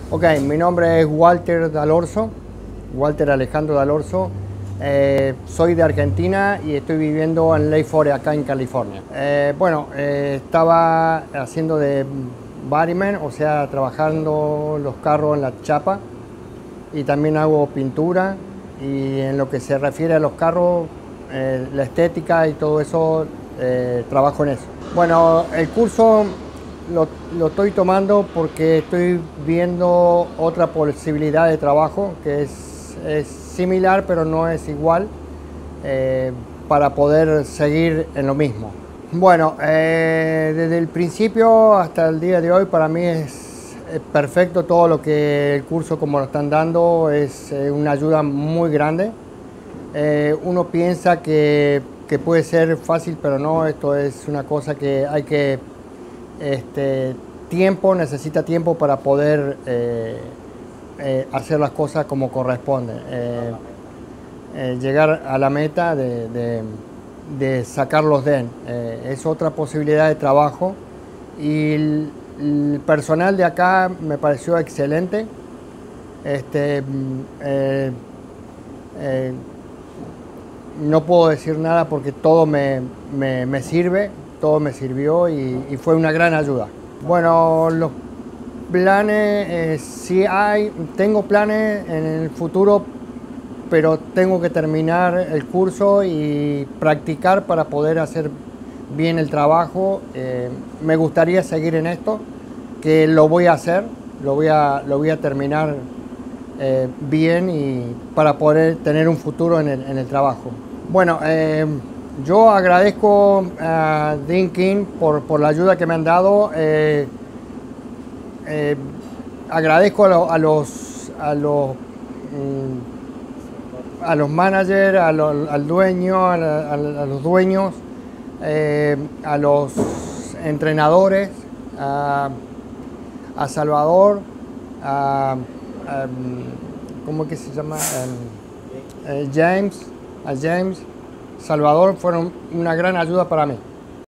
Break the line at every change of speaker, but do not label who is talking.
Ok, mi nombre es Walter Dalorzo, Walter Alejandro Dalorzo. Soy de Argentina y estoy viviendo en Lake Forest, acá en California. Estaba haciendo de bodyman, o sea, trabajando los carros en la chapa, y también hago pintura, y en lo que se refiere a los carros, la estética y todo eso, trabajo en eso. Bueno, el curso lo estoy tomando porque estoy viendo otra posibilidad de trabajo que es similar pero no es igual, para poder seguir en lo mismo. Bueno, desde el principio hasta el día de hoy para mí es perfecto todo lo que el curso como lo están dando, es una ayuda muy grande. Uno piensa que puede ser fácil, pero no, esto es una cosa que hay que necesita tiempo para poder hacer las cosas como corresponde. Llegar a la meta de sacar los DEN. Es otra posibilidad de trabajo y el personal de acá me pareció excelente. No puedo decir nada porque todo me sirve, todo me sirvió y fue una gran ayuda. Bueno, los planes, sí tengo planes en el futuro, pero tengo que terminar el curso y practicar para poder hacer bien el trabajo. Me gustaría seguir en esto, que lo voy a hacer, lo voy a terminar bien y para poder tener un futuro en el trabajo. Bueno, yo agradezco a Dean King por la ayuda que me han dado. Agradezco a los managers, al dueño, a los dueños, a los entrenadores, a Salvador, ¿cómo es que se llama? James, Salvador, fueron una gran ayuda para mí.